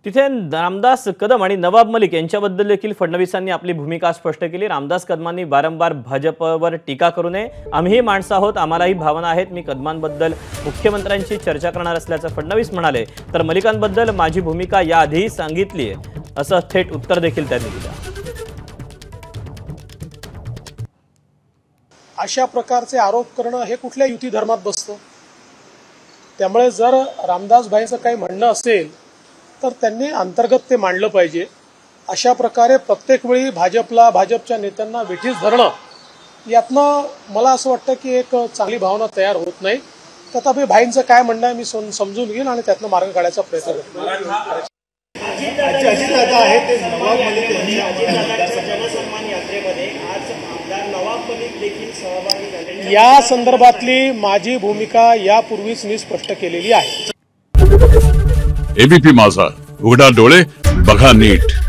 तिथे रामदास कदम आणि नवाब मलिक यांच्याबद्दल देखील फडणवीसांनी आपली भूमिका स्पष्ट केली। रामदास कदमांनी वारंवार भाजपवर टीका करू नये, आम्हीही माणसं आहोत, आम्हालाही भावना आहेत, मी कदमांबद्दल मुख्यमंत्र्यांची चर्चा करणार असल्याचं फडणवीस म्हणाले। तर मलिकांबद्दल माझी भूमिका याआधीही सांगितली आहे असं थेट उत्तर देखील त्यांनी दिलं। अशा प्रकारचे आरोप करणं हे कुठल्या युती धर्मात बसतं? त्यामुळे जर रामदास भाईंचं काही म्हणणं असेल तर त्यांनी अंतर्गत ते मांडलं पाहिजे। अशा प्रकारे प्रत्येक वेळी भाजपच्या नेत्यांना वेठीस धरणं यातनं मला असं वाटतं की एक चांगली भावना तयार होत नाही। तथापि भाईंचं काय म्हणणं आहे मी समजून घेईन आणि त्यातनं मार्ग काढायचा प्रयत्न करतो। अजितदादा आहे ते नवाब मलिक यांच्या जनसन्मान यात्रेमध्ये आज आमदार नवाब मलिक देखील सहभागी झाले। या संदर्भातली माझी भूमिका यापूर्वीच मी स्पष्ट केलेली आहे। एबीपी माझा, उघडा डोळे बघा नीट।